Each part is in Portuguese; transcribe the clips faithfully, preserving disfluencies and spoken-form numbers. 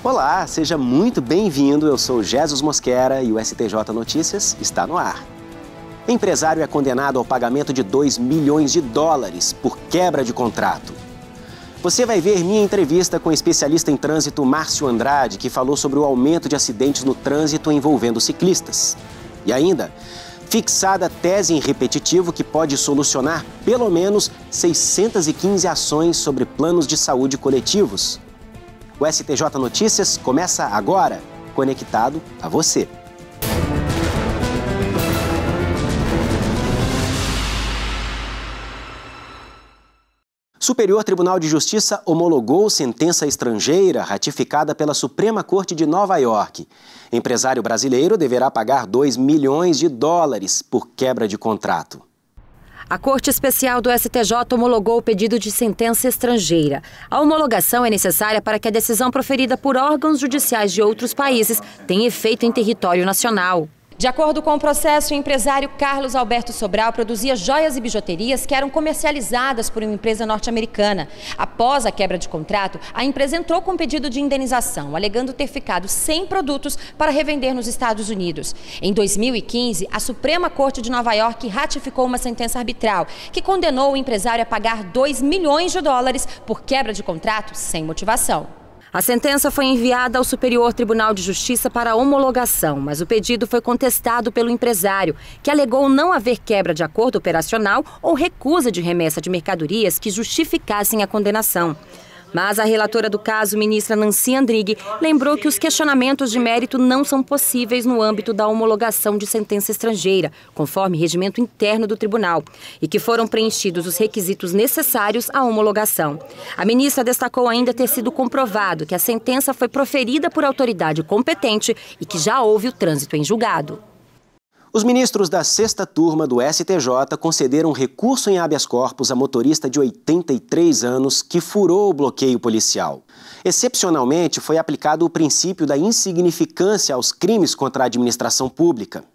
Olá, seja muito bem-vindo. Eu sou Jesus Mosquera e o S T J Notícias está no ar. Empresário é condenado ao pagamento de dois milhões de dólares por quebra de contrato. Você vai ver minha entrevista com o especialista em trânsito Márcio Andrade, que falou sobre o aumento de acidentes no trânsito envolvendo ciclistas. E ainda, fixada tese em repetitivo que pode solucionar pelo menos seiscentas e quinze ações sobre planos de saúde coletivos. O S T J Notícias começa agora, conectado a você. Superior Tribunal de Justiça homologou sentença estrangeira ratificada pela Suprema Corte de Nova York. Empresário brasileiro deverá pagar dois milhões de dólares por quebra de contrato. A Corte Especial do S T J homologou o pedido de sentença estrangeira. A homologação é necessária para que a decisão proferida por órgãos judiciais de outros países tenha efeito em território nacional. De acordo com o processo, o empresário Carlos Alberto Sobral produzia joias e bijuterias que eram comercializadas por uma empresa norte-americana. Após a quebra de contrato, a empresa entrou com um pedido de indenização, alegando ter ficado sem produtos para revender nos Estados Unidos. Em dois mil e quinze, a Suprema Corte de Nova York ratificou uma sentença arbitral que condenou o empresário a pagar dois milhões de dólares por quebra de contrato sem motivação. A sentença foi enviada ao Superior Tribunal de Justiça para homologação, mas o pedido foi contestado pelo empresário, que alegou não haver quebra de acordo operacional ou recusa de remessa de mercadorias que justificassem a condenação. Mas a relatora do caso, ministra Nancy Andrighi, lembrou que os questionamentos de mérito não são possíveis no âmbito da homologação de sentença estrangeira, conforme regimento interno do tribunal, e que foram preenchidos os requisitos necessários à homologação. A ministra destacou ainda ter sido comprovado que a sentença foi proferida por autoridade competente e que já houve o trânsito em julgado. Os ministros da sexta turma do S T J concederam recurso em habeas corpus a motorista de oitenta e três anos que furou o bloqueio policial. Excepcionalmente, foi aplicado o princípio da insignificância aos crimes contra a administração pública.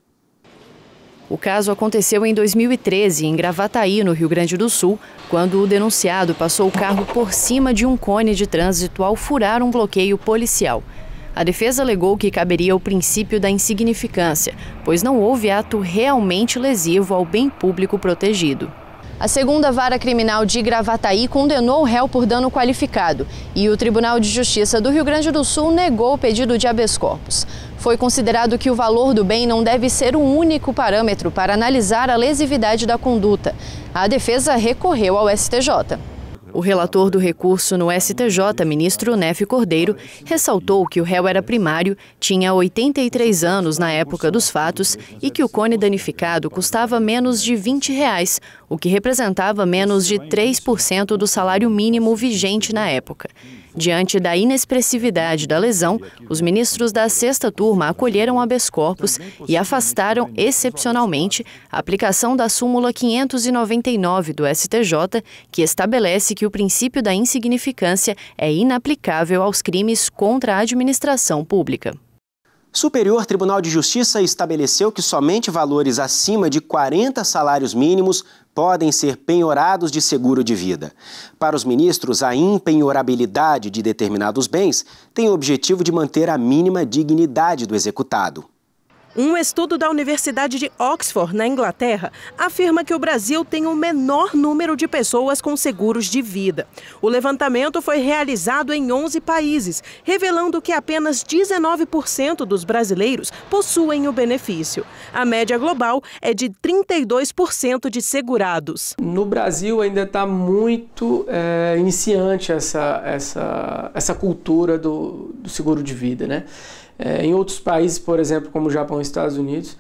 O caso aconteceu em dois mil e treze, em Gravataí, no Rio Grande do Sul, quando o denunciado passou o carro por cima de um cone de trânsito ao furar um bloqueio policial. A defesa alegou que caberia o princípio da insignificância, pois não houve ato realmente lesivo ao bem público protegido. A segunda vara criminal de Gravataí condenou o réu por dano qualificado e o Tribunal de Justiça do Rio Grande do Sul negou o pedido de habeas corpus. Foi considerado que o valor do bem não deve ser o único parâmetro para analisar a lesividade da conduta. A defesa recorreu ao S T J. O relator do recurso no S T J, ministro Néfio Cordeiro, ressaltou que o réu era primário, tinha oitenta e três anos na época dos fatos e que o cone danificado custava menos de vinte reais, o que representava menos de três por cento do salário mínimo vigente na época. Diante da inexpressividade da lesão, os ministros da sexta turma acolheram habeas corpus e afastaram, excepcionalmente, a aplicação da súmula quinhentos e noventa e nove do S T J, que estabelece que o princípio da insignificância é inaplicável aos crimes contra a administração pública. Superior Tribunal de Justiça estabeleceu que somente valores acima de quarenta salários mínimos podem ser penhorados de seguro de vida. Para os ministros, a impenhorabilidade de determinados bens tem o objetivo de manter a mínima dignidade do executado. Um estudo da Universidade de Oxford, na Inglaterra, afirma que o Brasil tem o menor número de pessoas com seguros de vida. O levantamento foi realizado em onze países, revelando que apenas dezenove por cento dos brasileiros possuem o benefício. A média global é de trinta e dois por cento de segurados. No Brasil ainda está muito é, iniciante essa, essa, essa cultura do, do seguro de vida, né? É, em outros países, por exemplo, como o Japão e Estados Unidos,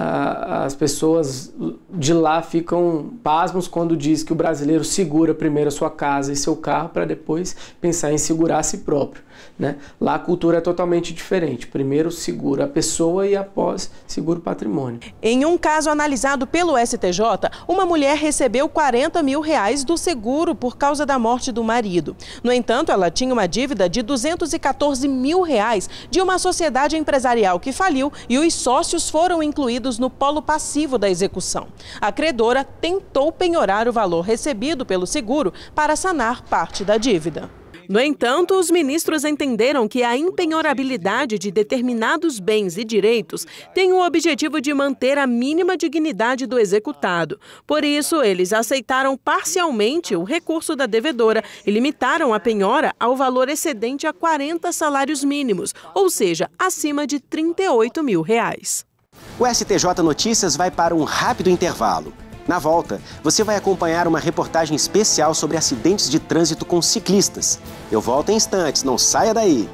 ah, as pessoas de lá ficam pasmos quando diz que o brasileiro segura primeiro a sua casa e seu carro para depois pensar em segurar a si próprio, né? Lá a cultura é totalmente diferente. Primeiro segura a pessoa e após segura o patrimônio. Em um caso analisado pelo S T J, uma mulher recebeu quarenta mil reais do seguro por causa da morte do marido. No entanto, ela tinha uma dívida de duzentos e quatorze mil reais de uma sociedade empresarial que faliu e os sócios foram incluídos no polo passivo da execução. A credora tentou penhorar o valor recebido pelo seguro para sanar parte da dívida. No entanto, os ministros entenderam que a impenhorabilidade de determinados bens e direitos tem o objetivo de manter a mínima dignidade do executado. Por isso, eles aceitaram parcialmente o recurso da devedora e limitaram a penhora ao valor excedente a quarenta salários mínimos, ou seja, acima de trinta e oito mil reais. O S T J Notícias vai para um rápido intervalo. Na volta, você vai acompanhar uma reportagem especial sobre acidentes de trânsito com ciclistas. Eu volto em instantes, não saia daí!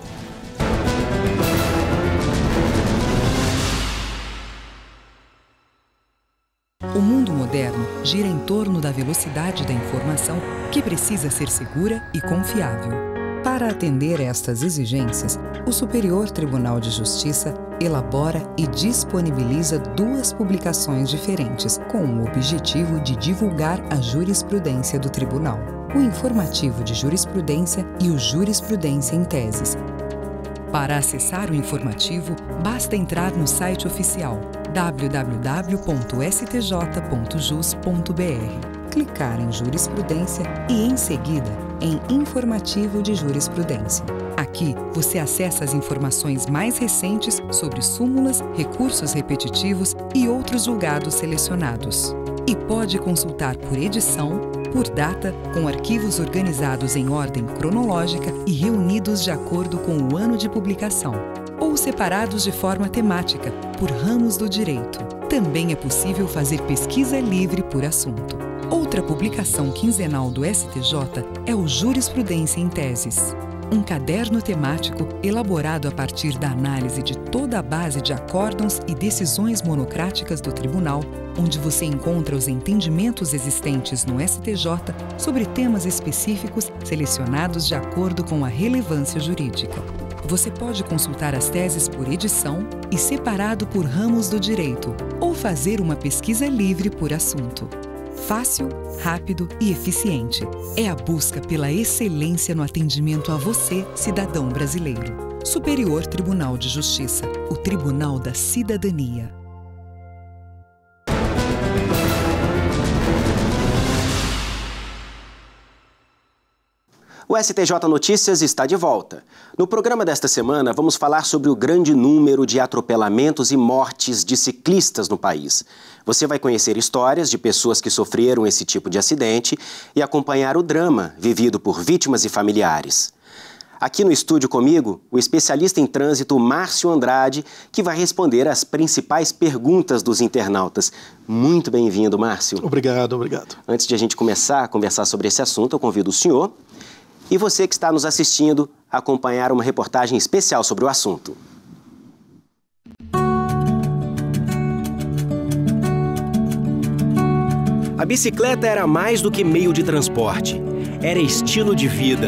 O mundo moderno gira em torno da velocidade da informação, que precisa ser segura e confiável. Para atender a estas exigências, o Superior Tribunal de Justiça elabora e disponibiliza duas publicações diferentes, com o objetivo de divulgar a jurisprudência do Tribunal: o Informativo de Jurisprudência e o Jurisprudência em Teses. Para acessar o informativo, basta entrar no site oficial w w w ponto s t j ponto jus ponto b r, clicar em Jurisprudência e, em seguida, em Informativo de Jurisprudência. Aqui, você acessa as informações mais recentes sobre súmulas, recursos repetitivos e outros julgados selecionados. E pode consultar por edição, por data, com arquivos organizados em ordem cronológica e reunidos de acordo com o ano de publicação, ou separados de forma temática, por ramos do direito. Também é possível fazer pesquisa livre por assunto. Outra publicação quinzenal do S T J é o Jurisprudência em Teses, um caderno temático elaborado a partir da análise de toda a base de acórdãos e decisões monocráticas do Tribunal, onde você encontra os entendimentos existentes no S T J sobre temas específicos selecionados de acordo com a relevância jurídica. Você pode consultar as teses por edição e separado por ramos do direito, ou fazer uma pesquisa livre por assunto. Fácil, rápido e eficiente. É a busca pela excelência no atendimento a você, cidadão brasileiro. Superior Tribunal de Justiça, o Tribunal da Cidadania. O S T J Notícias está de volta. No programa desta semana, vamos falar sobre o grande número de atropelamentos e mortes de ciclistas no país. Você vai conhecer histórias de pessoas que sofreram esse tipo de acidente e acompanhar o drama vivido por vítimas e familiares. Aqui no estúdio comigo, o especialista em trânsito Márcio Andrade, que vai responder às principais perguntas dos internautas. Muito bem-vindo, Márcio. Obrigado, obrigado. Antes de a gente começar a conversar sobre esse assunto, eu convido o senhor e você que está nos assistindo a acompanhar uma reportagem especial sobre o assunto. A bicicleta era mais do que meio de transporte, era estilo de vida.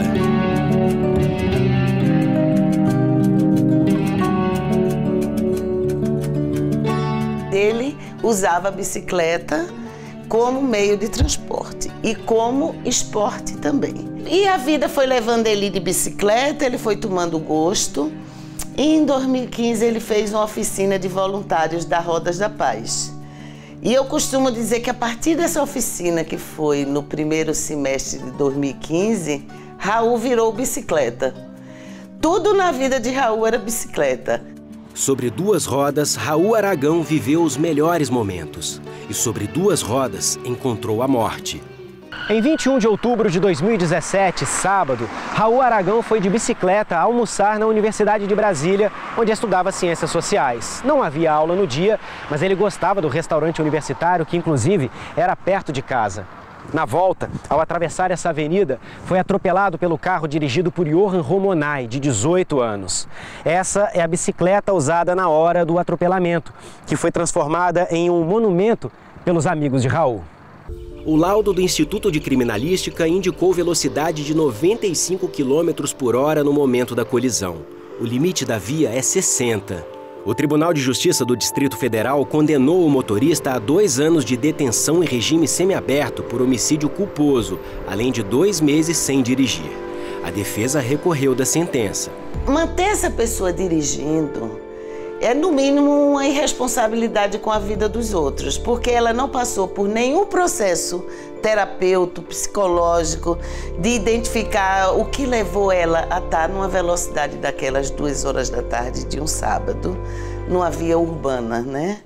Ele usava a bicicleta como meio de transporte e como esporte também. E a vida foi levando ele de bicicleta, ele foi tomando gosto. E em dois mil e quinze ele fez uma oficina de voluntários da Rodas da Paz. E eu costumo dizer que a partir dessa oficina, que foi no primeiro semestre de dois mil e quinze, Raul virou bicicleta. Tudo na vida de Raul era bicicleta. Sobre duas rodas, Raul Aragão viveu os melhores momentos. E sobre duas rodas, encontrou a morte. Em vinte e um de outubro de dois mil e dezessete, sábado, Raul Aragão foi de bicicleta almoçar na Universidade de Brasília, onde estudava Ciências Sociais. Não havia aula no dia, mas ele gostava do restaurante universitário, que inclusive era perto de casa. Na volta, ao atravessar essa avenida, foi atropelado pelo carro dirigido por Johan Romonai, de dezoito anos. Essa é a bicicleta usada na hora do atropelamento, que foi transformada em um monumento pelos amigos de Raul. O laudo do Instituto de Criminalística indicou velocidade de noventa e cinco quilômetros por hora no momento da colisão. O limite da via é sessenta. O Tribunal de Justiça do Distrito Federal condenou o motorista a dois anos de detenção em regime semiaberto por homicídio culposo, além de dois meses sem dirigir. A defesa recorreu da sentença. Manter essa pessoa dirigindo é no mínimo uma irresponsabilidade com a vida dos outros, porque ela não passou por nenhum processo terapêutico, psicológico, de identificar o que levou ela a estar numa velocidade daquelas duas horas da tarde de um sábado, numa via urbana, né?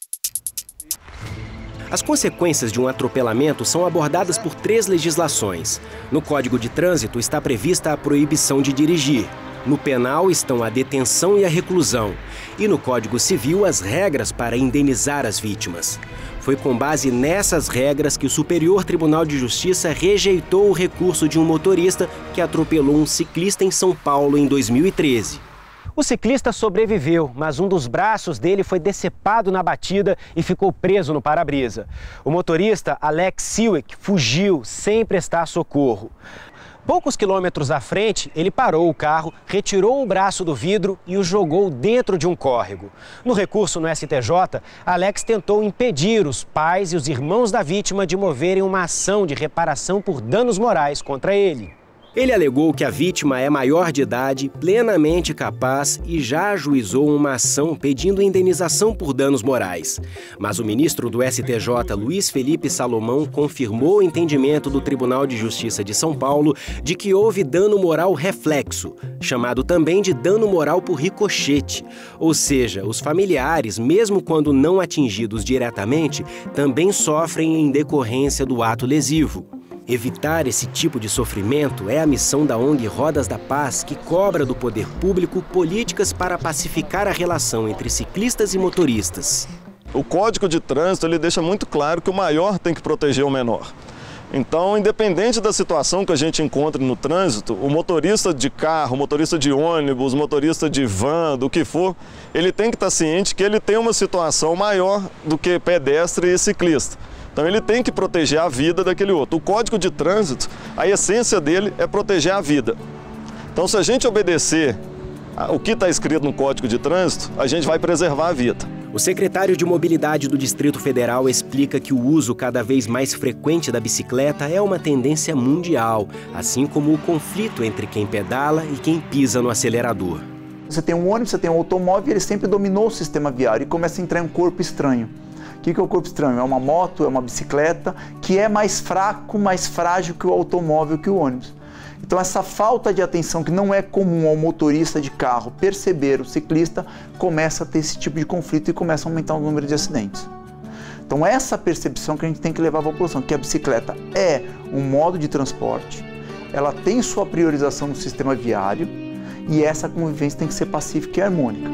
As consequências de um atropelamento são abordadas por três legislações. No Código de Trânsito está prevista a proibição de dirigir. No penal estão a detenção e a reclusão. E no Código Civil, as regras para indenizar as vítimas. Foi com base nessas regras que o Superior Tribunal de Justiça rejeitou o recurso de um motorista que atropelou um ciclista em São Paulo em dois mil e treze. O ciclista sobreviveu, mas um dos braços dele foi decepado na batida e ficou preso no para-brisa. O motorista, Alex Siwick, fugiu sem prestar socorro. Poucos quilômetros à frente, ele parou o carro, retirou o braço do vidro e o jogou dentro de um córrego. No recurso no S T J, Alex tentou impedir os pais e os irmãos da vítima de moverem uma ação de reparação por danos morais contra ele. Ele alegou que a vítima é maior de idade, plenamente capaz e já ajuizou uma ação pedindo indenização por danos morais. Mas o ministro do S T J, Luiz Felipe Salomão, confirmou o entendimento do Tribunal de Justiça de São Paulo de que houve dano moral reflexo, chamado também de dano moral por ricochete. Ou seja, os familiares, mesmo quando não atingidos diretamente, também sofrem em decorrência do ato lesivo. Evitar esse tipo de sofrimento é a missão da O N G Rodas da Paz, que cobra do poder público políticas para pacificar a relação entre ciclistas e motoristas. O Código de Trânsito ele deixa muito claro que o maior tem que proteger o menor. Então, independente da situação que a gente encontre no trânsito, o motorista de carro, o motorista de ônibus, o motorista de van, do que for, ele tem que estar ciente que ele tem uma situação maior do que pedestre e ciclista. Então ele tem que proteger a vida daquele outro. O Código de Trânsito, a essência dele é proteger a vida. Então se a gente obedecer o que está escrito no Código de Trânsito, a gente vai preservar a vida. O secretário de Mobilidade do Distrito Federal explica que o uso cada vez mais frequente da bicicleta é uma tendência mundial, assim como o conflito entre quem pedala e quem pisa no acelerador. Você tem um ônibus, você tem um automóvel, ele sempre dominou o sistema viário e começa a entrar em um corpo estranho. O que é o corpo estranho? É uma moto, é uma bicicleta, que é mais fraco, mais frágil que o automóvel, que o ônibus. Então essa falta de atenção que não é comum ao motorista de carro perceber o ciclista, começa a ter esse tipo de conflito e começa a aumentar o número de acidentes. Então essa percepção que a gente tem que levar à população, que a bicicleta é um modo de transporte, ela tem sua priorização no sistema viário e essa convivência tem que ser pacífica e harmônica.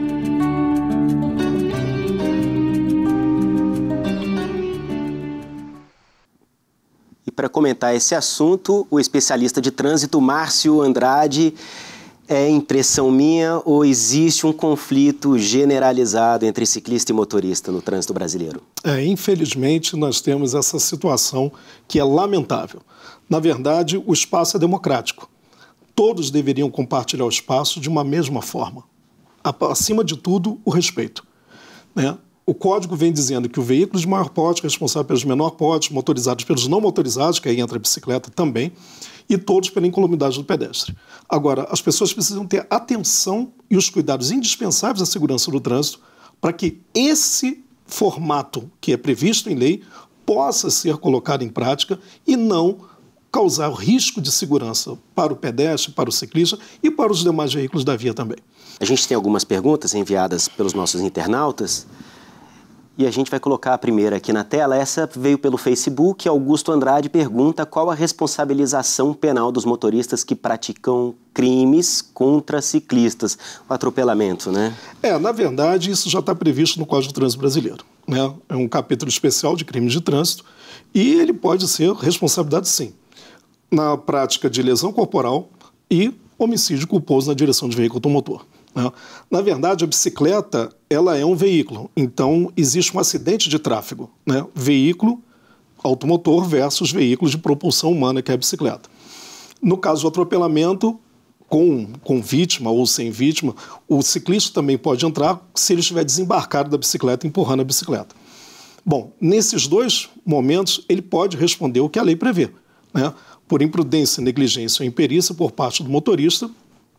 Para comentar esse assunto, o especialista de trânsito Márcio Andrade. É impressão minha ou existe um conflito generalizado entre ciclista e motorista no trânsito brasileiro? É, infelizmente, nós temos essa situação que é lamentável. Na verdade, o espaço é democrático. Todos deveriam compartilhar o espaço de uma mesma forma. Acima de tudo, o respeito, né? O Código vem dizendo que o veículo de maior porte é responsável pelos menor porte, motorizados pelos não motorizados, que aí entra a bicicleta também, e todos pela incolumidade do pedestre. Agora, as pessoas precisam ter atenção e os cuidados indispensáveis à segurança do trânsito para que esse formato que é previsto em lei possa ser colocado em prática e não causar risco de segurança para o pedestre, para o ciclista e para os demais veículos da via também. A gente tem algumas perguntas enviadas pelos nossos internautas. E a gente vai colocar a primeira aqui na tela. Essa veio pelo Facebook. Augusto Andrade pergunta qual a responsabilização penal dos motoristas que praticam crimes contra ciclistas. O atropelamento, né? É, na verdade, isso já está previsto no Código de Trânsito Brasileiro, né? É um capítulo especial de crimes de trânsito e ele pode ser responsabilidade, sim, na prática de lesão corporal e homicídio culposo na direção de veículo automotor. Na verdade, a bicicleta ela é um veículo, então existe um acidente de tráfego, né? Veículo automotor versus veículo de propulsão humana, que é a bicicleta. No caso do atropelamento, com, com vítima ou sem vítima, o ciclista também pode entrar se ele estiver desembarcado da bicicleta, empurrando a bicicleta. Bom, nesses dois momentos, ele pode responder o que a lei prevê, né? Por imprudência, negligência ou imperícia por parte do motorista,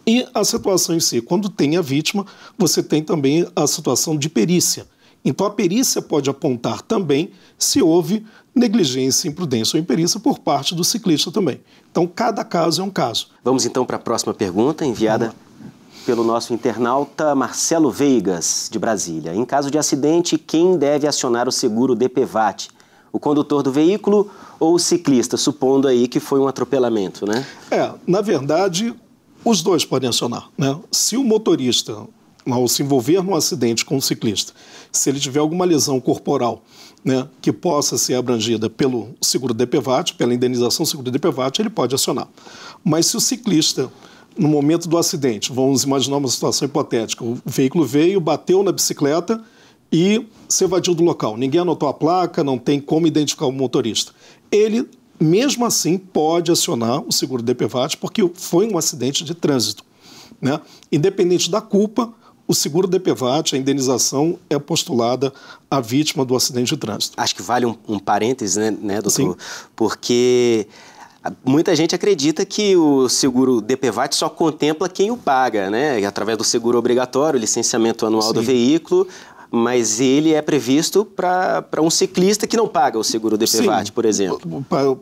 E a situação em si, quando tem a vítima, você tem também a situação de perícia. Então a perícia pode apontar também se houve negligência, imprudência ou imperícia por parte do ciclista também. Então cada caso é um caso. Vamos então para a próxima pergunta, enviada pelo nosso internauta Marcelo Veigas, de Brasília. Em caso de acidente, quem deve acionar o seguro D P V A T? O condutor do veículo ou o ciclista, supondo aí que foi um atropelamento, né? É, na verdade, os dois podem acionar, né? Se o motorista, ao se envolver num acidente com o ciclista, se ele tiver alguma lesão corporal, né, que possa ser abrangida pelo seguro D P V A T, pela indenização do seguro D P V A T, ele pode acionar. Mas se o ciclista, no momento do acidente, vamos imaginar uma situação hipotética, o veículo veio, bateu na bicicleta e se evadiu do local. Ninguém anotou a placa, não tem como identificar o motorista. Ele, mesmo assim, pode acionar o seguro D P V A T porque foi um acidente de trânsito, né? Independente da culpa, o seguro D P V A T, a indenização é postulada à vítima do acidente de trânsito. Acho que vale um, um parêntese, né, né doutor? Sim. Porque muita gente acredita que o seguro D P V A T só contempla quem o paga, né? Através do seguro obrigatório, licenciamento anual Sim. do veículo, mas ele é previsto para um ciclista que não paga o seguro D P V A T, Sim. por exemplo.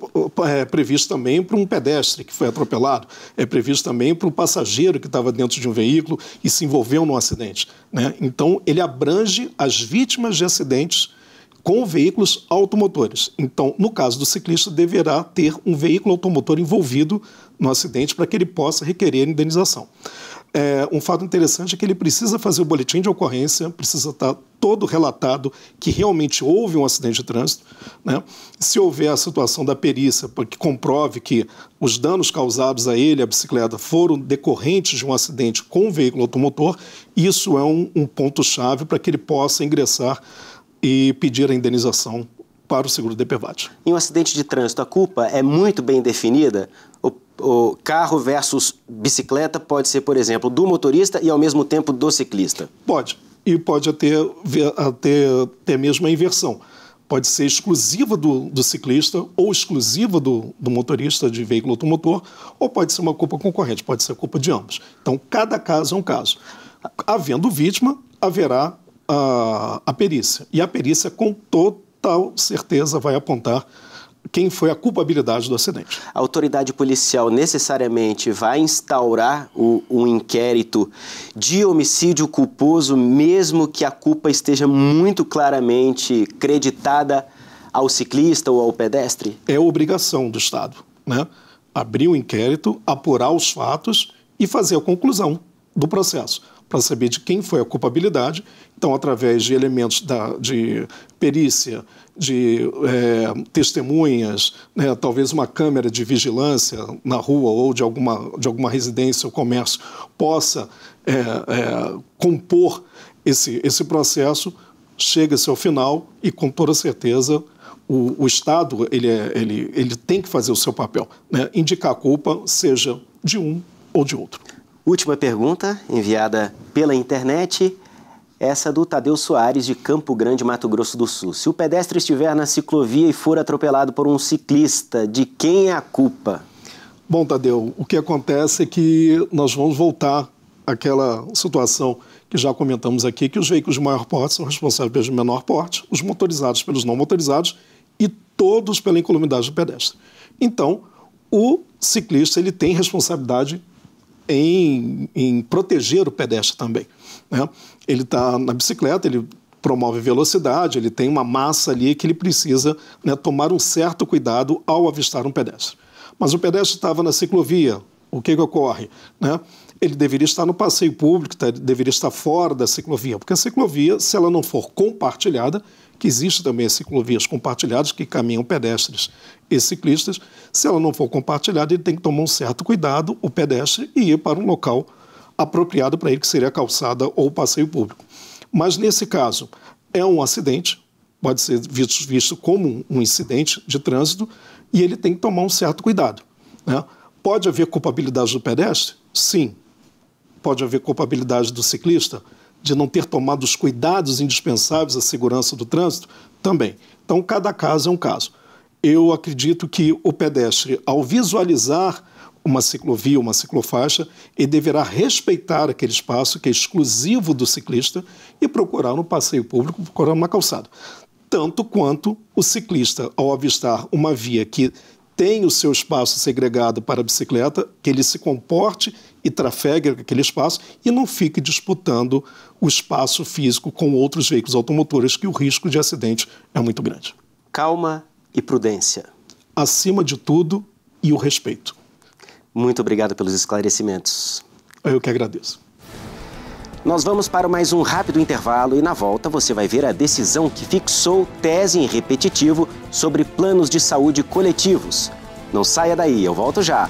É previsto também para um pedestre que foi atropelado, é previsto também para um passageiro que estava dentro de um veículo e se envolveu num acidente, né? Então, ele abrange as vítimas de acidentes com veículos automotores. Então, no caso do ciclista, deverá ter um veículo automotor envolvido no acidente para que ele possa requerer indenização. É, um fato interessante é que ele precisa fazer o boletim de ocorrência, precisa estar todo relatado que realmente houve um acidente de trânsito, né? Se houver a situação da perícia, que comprove que os danos causados a ele, a bicicleta, foram decorrentes de um acidente com um veículo automotor, isso é um, um ponto-chave para que ele possa ingressar e pedir a indenização para o seguro D P V A T. Em um acidente de trânsito, a culpa é muito bem definida? O, o carro versus bicicleta pode ser, por exemplo, do motorista e, ao mesmo tempo, do ciclista? Pode. E pode até, até, até mesmo a inversão. Pode ser exclusiva do, do ciclista ou exclusiva do, do motorista de veículo automotor, ou pode ser uma culpa concorrente, pode ser culpa de ambos. Então, cada caso é um caso. Havendo vítima, haverá a, a perícia. E a perícia, com total certeza, vai apontar quem foi a culpabilidade do acidente. A autoridade policial necessariamente vai instaurar o, um inquérito de homicídio culposo, mesmo que a culpa esteja muito claramente creditada ao ciclista ou ao pedestre? É obrigação do Estado, né? Abrir o inquérito, apurar os fatos e fazer a conclusão do processo, para saber de quem foi a culpabilidade. Então, através de elementos da, de perícia, de é, testemunhas, né, talvez uma câmera de vigilância na rua ou de alguma, de alguma residência ou comércio possa é, é, compor esse, esse processo, chega-se ao final e, com toda certeza, o, o Estado ele, é, ele, ele tem que fazer o seu papel, né, indicar a culpa, seja de um ou de outro. Última pergunta, enviada pela internet, essa do Tadeu Soares, de Campo Grande, Mato Grosso do Sul. Se o pedestre estiver na ciclovia e for atropelado por um ciclista, de quem é a culpa? Bom, Tadeu, o que acontece é que nós vamos voltar àquela situação que já comentamos aqui, que os veículos de maior porte são responsáveis pelos de menor porte, os motorizados pelos não motorizados e todos pela incolumidade do pedestre. Então, o ciclista ele tem responsabilidade Em, em proteger o pedestre também, né? Ele está na bicicleta, ele promove velocidade, ele tem uma massa ali que ele precisa, né, tomar um certo cuidado ao avistar um pedestre. Mas o pedestre estava na ciclovia, o que que ocorre, né? Ele deveria estar no passeio público, deveria estar fora da ciclovia, porque a ciclovia, se ela não for compartilhada, que existe também as ciclovias compartilhadas que caminham pedestres e ciclistas, se ela não for compartilhada, ele tem que tomar um certo cuidado, o pedestre, e ir para um local apropriado para ele, que seria a calçada ou o passeio público. Mas, nesse caso, é um acidente, pode ser visto, visto como um incidente de trânsito, e ele tem que tomar um certo cuidado, né? Pode haver culpabilidade do pedestre? Sim. Pode haver culpabilidade do ciclista de não ter tomado os cuidados indispensáveis à segurança do trânsito? Também. Então, cada caso é um caso. Eu acredito que o pedestre, ao visualizar uma ciclovia, uma ciclofaixa, ele deverá respeitar aquele espaço que é exclusivo do ciclista e procurar no passeio público, procurar uma calçada. Tanto quanto o ciclista, ao avistar uma via que tem o seu espaço segregado para a bicicleta, que ele se comporte e trafegue aquele espaço e não fique disputando o espaço físico com outros veículos automotores, que o risco de acidente é muito grande. Calma e prudência. Acima de tudo, e o respeito. Muito obrigado pelos esclarecimentos. Eu que agradeço. Nós vamos para mais um rápido intervalo e na volta você vai ver a decisão que fixou tese em repetitivo sobre planos de saúde coletivos. Não saia daí, eu volto já.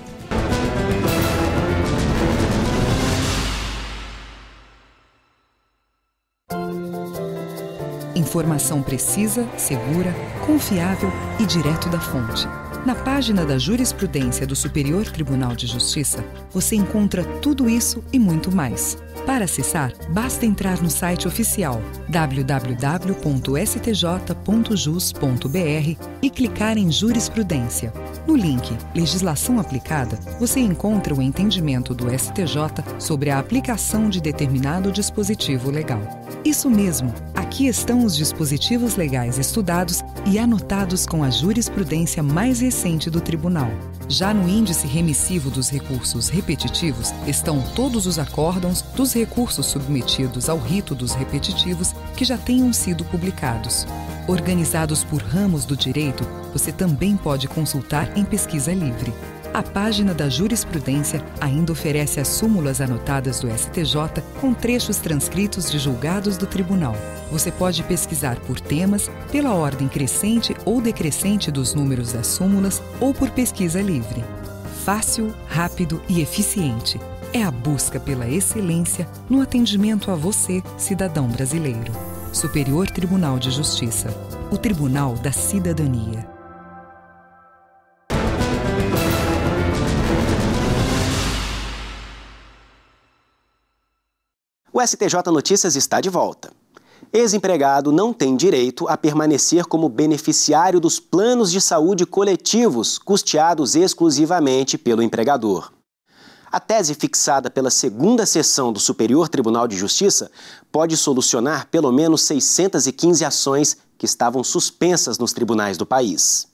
Informação precisa, segura, confiável e direto da fonte. Na página da Jurisprudência do Superior Tribunal de Justiça, você encontra tudo isso e muito mais. Para acessar, basta entrar no site oficial w w w ponto s t j ponto jus ponto b r e clicar em Jurisprudência. No link Legislação Aplicada, você encontra o entendimento do S T J sobre a aplicação de determinado dispositivo legal. Isso mesmo, aqui estão os dispositivos legais estudados e anotados com a jurisprudência mais recente do Tribunal. Já no índice remissivo dos recursos repetitivos estão todos os acórdãos dos recursos submetidos ao rito dos repetitivos que já tenham sido publicados. Organizados por ramos do direito, você também pode consultar em pesquisa livre. A página da Jurisprudência ainda oferece as súmulas anotadas do S T J com trechos transcritos de julgados do Tribunal. Você pode pesquisar por temas, pela ordem crescente ou decrescente dos números das súmulas ou por pesquisa livre. Fácil, rápido e eficiente. É a busca pela excelência no atendimento a você, cidadão brasileiro. Superior Tribunal de Justiça. O Tribunal da Cidadania. O S T J Notícias está de volta. Ex-empregado não tem direito a permanecer como beneficiário dos planos de saúde coletivos custeados exclusivamente pelo empregador. A tese fixada pela segunda sessão do Superior Tribunal de Justiça pode solucionar pelo menos seiscentas e quinze ações que estavam suspensas nos tribunais do país.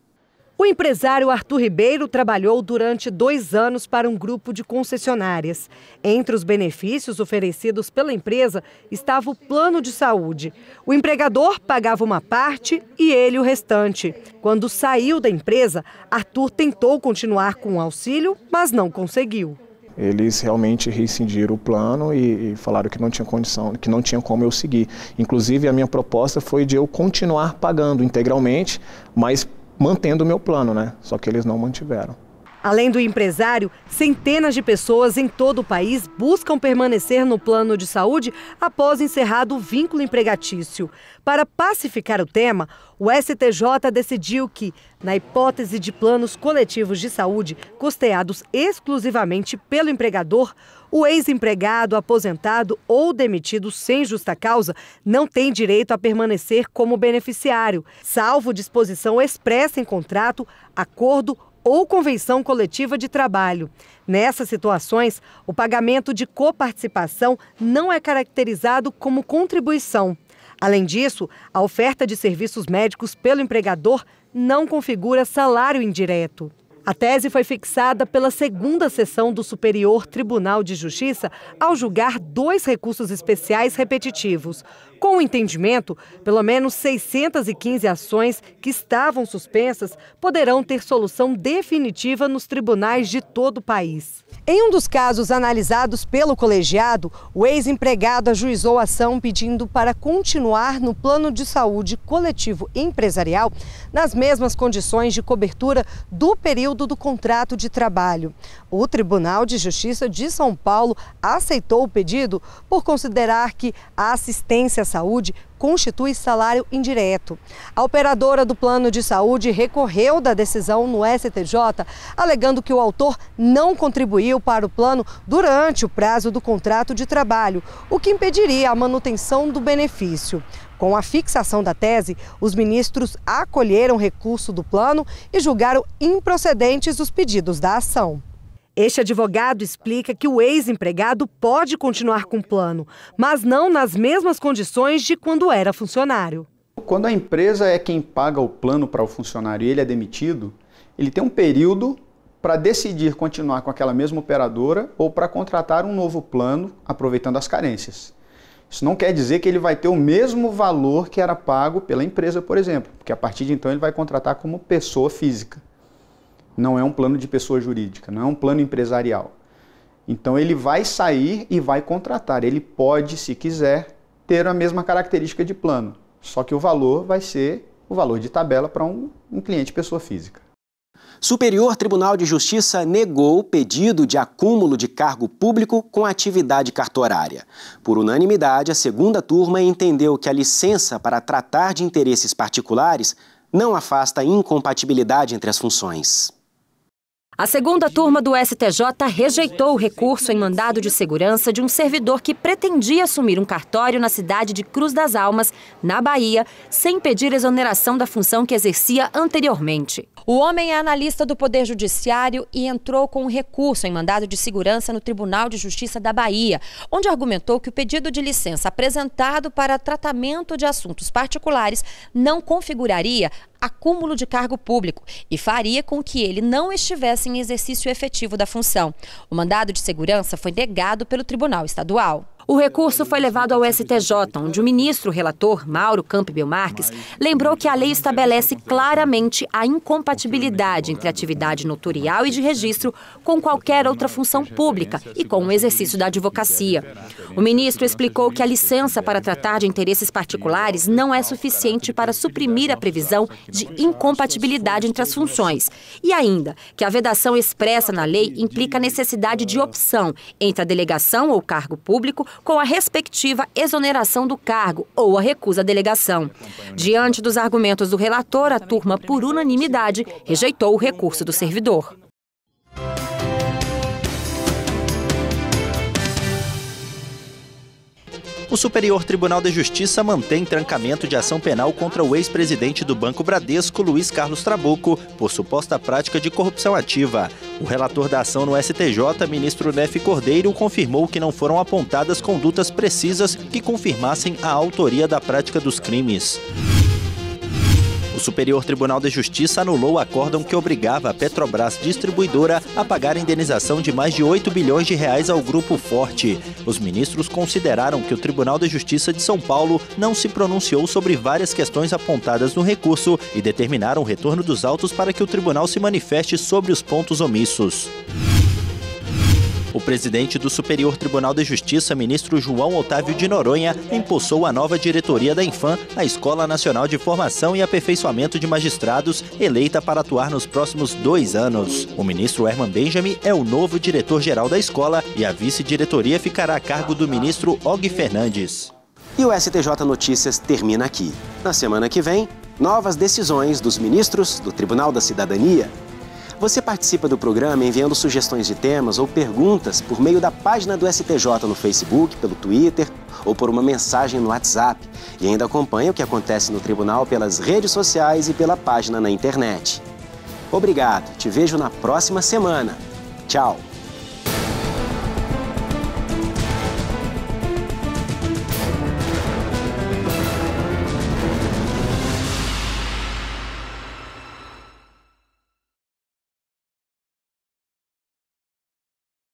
O empresário Arthur Ribeiro trabalhou durante dois anos para um grupo de concessionárias. Entre os benefícios oferecidos pela empresa estava o plano de saúde. O empregador pagava uma parte e ele o restante. Quando saiu da empresa, Arthur tentou continuar com o auxílio, mas não conseguiu. Eles realmente rescindiram o plano e, e falaram que não tinha condição, que não tinha como eu seguir. Inclusive, a minha proposta foi de eu continuar pagando integralmente, mas mantendo o meu plano, né? Só que eles não mantiveram. Além do empresário, centenas de pessoas em todo o país buscam permanecer no plano de saúde após encerrado o vínculo empregatício. Para pacificar o tema, o S T J decidiu que, na hipótese de planos coletivos de saúde custeados exclusivamente pelo empregador, o ex-empregado, aposentado ou demitido sem justa causa não tem direito a permanecer como beneficiário, salvo disposição expressa em contrato, acordo ou convenção coletiva de trabalho. Nessas situações, o pagamento de coparticipação não é caracterizado como contribuição. Além disso, a oferta de serviços médicos pelo empregador não configura salário indireto. A tese foi fixada pela segunda sessão do Superior Tribunal de Justiça ao julgar dois recursos especiais repetitivos. Com o entendimento, pelo menos seiscentas e quinze ações que estavam suspensas poderão ter solução definitiva nos tribunais de todo o país. Em um dos casos analisados pelo colegiado, o ex-empregado ajuizou a ação pedindo para continuar no plano de saúde coletivo empresarial nas mesmas condições de cobertura do período do contrato de trabalho. O Tribunal de Justiça de São Paulo aceitou o pedido por considerar que a assistência à saúde constitui salário indireto. A operadora do plano de saúde recorreu da decisão no S T J, alegando que o autor não contribuiu para o plano durante o prazo do contrato de trabalho, o que impediria a manutenção do benefício. Com a fixação da tese, os ministros acolheram o recurso do plano e julgaram improcedentes os pedidos da ação. Este advogado explica que o ex-empregado pode continuar com o plano, mas não nas mesmas condições de quando era funcionário. Quando a empresa é quem paga o plano para o funcionário e ele é demitido, ele tem um período para decidir continuar com aquela mesma operadora ou para contratar um novo plano, aproveitando as carências. Isso não quer dizer que ele vai ter o mesmo valor que era pago pela empresa, por exemplo, porque a partir de então ele vai contratar como pessoa física. Não é um plano de pessoa jurídica, não é um plano empresarial. Então ele vai sair e vai contratar. Ele pode, se quiser, ter a mesma característica de plano, só que o valor vai ser o valor de tabela para um, um cliente pessoa física. Superior Tribunal de Justiça negou o pedido de acúmulo de cargo público com atividade cartorária. Por unanimidade, a segunda turma entendeu que a licença para tratar de interesses particulares não afasta a incompatibilidade entre as funções. A segunda turma do S T J rejeitou o recurso em mandado de segurança de um servidor que pretendia assumir um cartório na cidade de Cruz das Almas, na Bahia, sem pedir exoneração da função que exercia anteriormente. O homem é analista do Poder Judiciário e entrou com um recurso em mandado de segurança no Tribunal de Justiça da Bahia, onde argumentou que o pedido de licença apresentado para tratamento de assuntos particulares não configuraria acúmulo de cargo público e faria com que ele não estivesse em exercício efetivo da função. O mandado de segurança foi negado pelo Tribunal Estadual. O recurso foi levado ao S T J, onde o ministro relator, Mauro Campbell Marques, lembrou que a lei estabelece claramente a incompatibilidade entre atividade notorial e de registro com qualquer outra função pública e com o exercício da advocacia. O ministro explicou que a licença para tratar de interesses particulares não é suficiente para suprimir a previsão de incompatibilidade entre as funções. E ainda, que a vedação expressa na lei implica a necessidade de opção entre a delegação ou cargo público com a respectiva exoneração do cargo ou a recusa à delegação. Diante dos argumentos do relator, a turma, por unanimidade, rejeitou o recurso do servidor. O Superior Tribunal de Justiça mantém trancamento de ação penal contra o ex-presidente do Banco Bradesco, Luiz Carlos Trabuco, por suposta prática de corrupção ativa. O relator da ação no S T J, ministro Nefe Cordeiro, confirmou que não foram apontadas condutas precisas que confirmassem a autoria da prática dos crimes. O Superior Tribunal de Justiça anulou o acórdão que obrigava a Petrobras Distribuidora a pagar a indenização de mais de oito bilhões de reais ao Grupo Forte. Os ministros consideraram que o Tribunal de Justiça de São Paulo não se pronunciou sobre várias questões apontadas no recurso e determinaram o retorno dos autos para que o tribunal se manifeste sobre os pontos omissos. O presidente do Superior Tribunal de Justiça, ministro João Otávio de Noronha, empossou a nova diretoria da Infam, a Escola Nacional de Formação e Aperfeiçoamento de Magistrados, eleita para atuar nos próximos dois anos. O ministro Herman Benjamin é o novo diretor-geral da escola e a vice-diretoria ficará a cargo do ministro Og Fernandes. E o S T J Notícias termina aqui. Na semana que vem, novas decisões dos ministros do Tribunal da Cidadania. Você participa do programa enviando sugestões de temas ou perguntas por meio da página do S T J no Facebook, pelo Twitter ou por uma mensagem no WhatsApp. E ainda acompanha o que acontece no tribunal pelas redes sociais e pela página na internet. Obrigado, te vejo na próxima semana. Tchau!